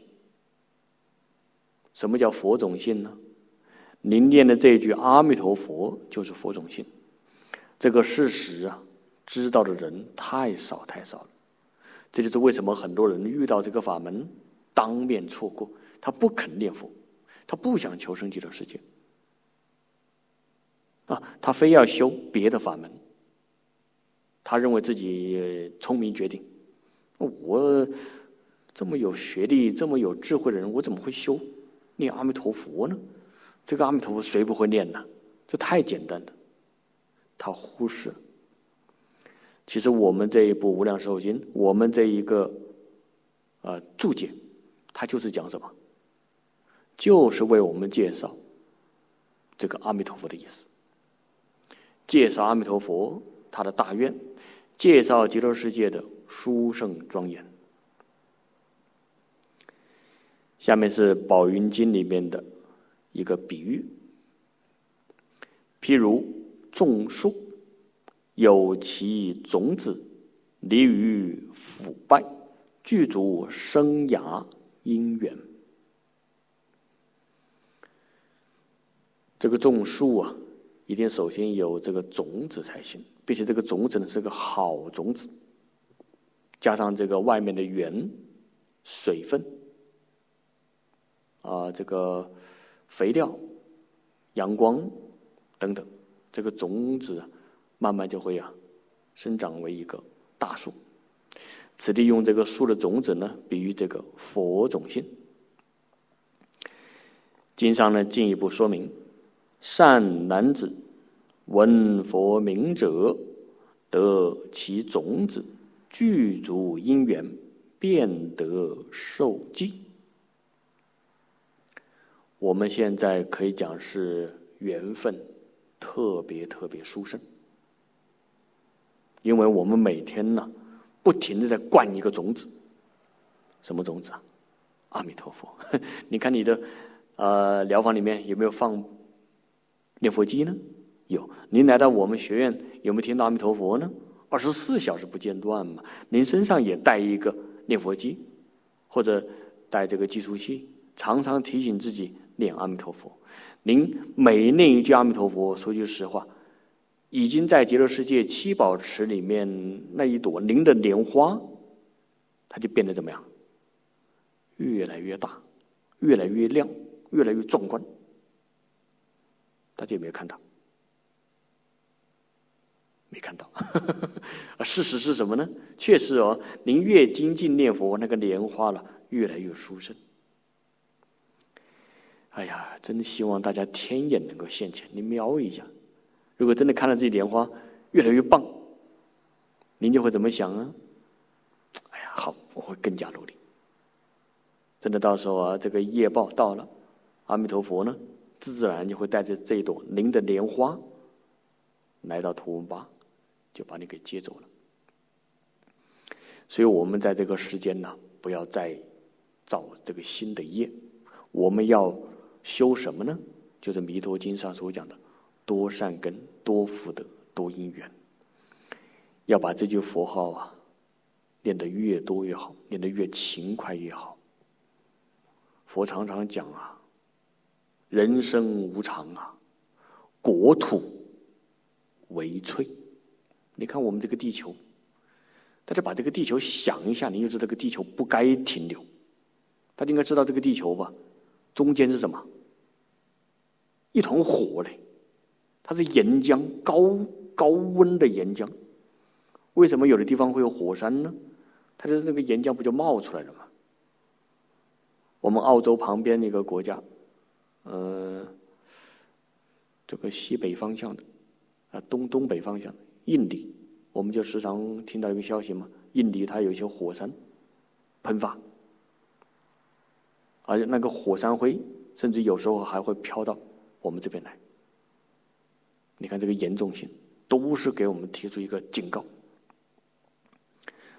什么叫佛种性呢？您念的这句阿弥陀佛就是佛种性。这个事实知道的人太少太少了。这就是为什么很多人遇到这个法门当面错过，他不肯念佛，他不想求生极乐世界他非要修别的法门，他认为自己聪明绝顶，我这么有学历这么有智慧的人，我怎么会修念阿弥陀佛呢？这个阿弥陀佛谁不会念呢？这太简单了，他忽视。其实我们这一部《无量寿经》，我们这一个注解，它就是讲什么？就是为我们介绍这个阿弥陀佛的意思，介绍阿弥陀佛他的大愿，介绍极乐世界的殊胜庄严。下面是《宝云经》里面的一个比喻，譬如种树，有其种子，离于腐败，具足生涯因缘。这个种树一定首先有这个种子才行，并且这个种子呢是个好种子，加上这个外面的缘、水分这个肥料、阳光等等，这个种子慢慢就会生长为一个大树。此地用这个树的种子呢，比喻这个佛种性。经上呢进一步说明，善男子闻佛名者，得其种子，具足因缘，便得受记。我们现在可以讲是缘分特别特别殊胜，因为我们每天呢不停地在灌一个种子。什么种子阿弥陀佛。你看你的疗房里面有没有放念佛机呢？有。您来到我们学院有没有听到阿弥陀佛呢？24小时不间断嘛。您身上也带一个念佛机，或者带这个计数器，常常提醒自己念阿弥陀佛。您每念一句阿弥陀佛，说句实话，已经在极乐世界七宝池里面那一朵您的莲花，它就变得怎么样？越来越大，越来越亮，越来越壮观。大家有没有看到？没看到。事实是什么呢？确实您越精进念佛，那个莲花越来越殊胜。哎呀，真希望大家天眼能够现前，您瞄一下。如果真的看到这莲花越来越棒，您就会怎么想啊？哎呀，好，我会更加努力。真的到时候这个业报到了，阿弥陀佛呢自然就会带着这一朵您的莲花来到图文巴，就把你给接走了。所以我们在这个时间呢，不要再造这个新的业，我们要修什么呢？就是弥陀经上所讲的多善根、多福德、多因缘。要把这句佛号念得越多越好，念得越勤快越好。佛常常讲人生无常国土为脆。你看我们这个地球，大家把这个地球想一下，你就知道这个地球不该停留。大家应该知道这个地球吧？中间是什么？一团火嘞，它是岩浆，高温的岩浆。为什么有的地方会有火山呢？它的那个岩浆不就冒出来了吗？我们澳洲旁边一个国家，这个西北方向的东北方向的印尼，我们就时常听到一个消息嘛，印尼它有一些火山喷发，而那个火山灰甚至有时候还会飘到我们这边来。你看这个严重性，都是给我们提出一个警告。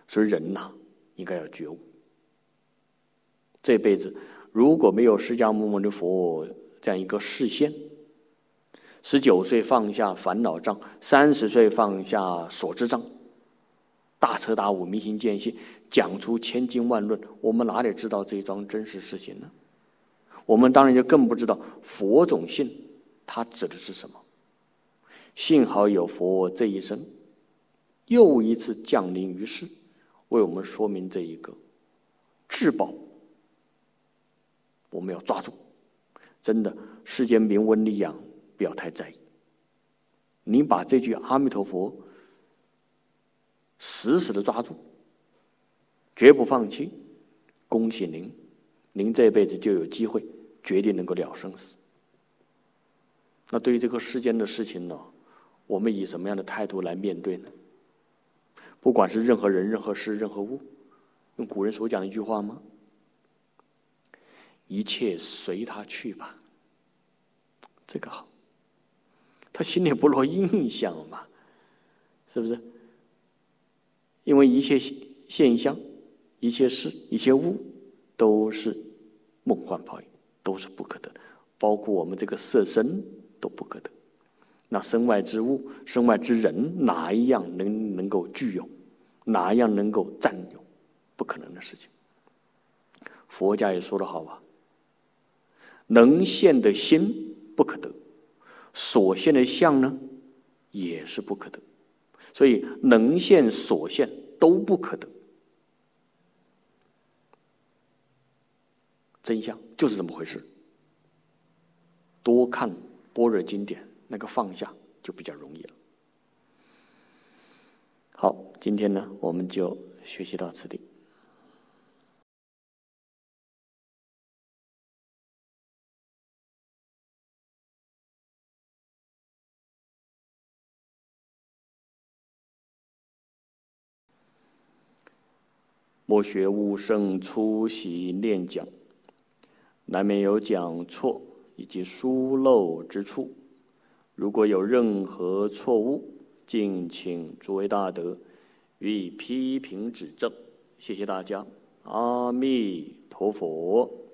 所以人呐，应该要觉悟。这辈子如果没有释迦牟尼佛这样一个示现，19岁放下烦恼障，30岁放下所知障，大彻大悟，明心见性，讲出千经万论，我们哪里知道这一桩真实事情呢？我们当然就更不知道佛种性它指的是什么。幸好有佛这一生又一次降临于世，为我们说明这一个至宝，我们要抓住。真的，世间名闻利养不要太在意，你把这句阿弥陀佛死死的抓住，绝不放弃，恭喜您，您这辈子就有机会决定能够了生死。那对于这个世间的事情呢，我们以什么样的态度来面对呢？不管是任何人、任何事、任何物，用古人所讲的一句话吗？一切随他去吧。这个好，他心里不落印象嘛，是不是？因为一切现象、一切事、一切物都是梦幻泡影，都是不可得，包括我们这个色身都不可得。那身外之物、身外之人，哪一样能够具有？哪一样能够占有？不可能的事情。佛家也说得好啊，能现的心不可得，所现的相呢，也是不可得。所以能现所现都不可得。真相就是这么回事。多看般若经典，那个放下就比较容易了。好，今天呢，我们就学习到此地。莫学无声出席念讲，难免有讲错以及疏漏之处。如果有任何错误，敬请诸位大德予以批评指正。谢谢大家，阿弥陀佛。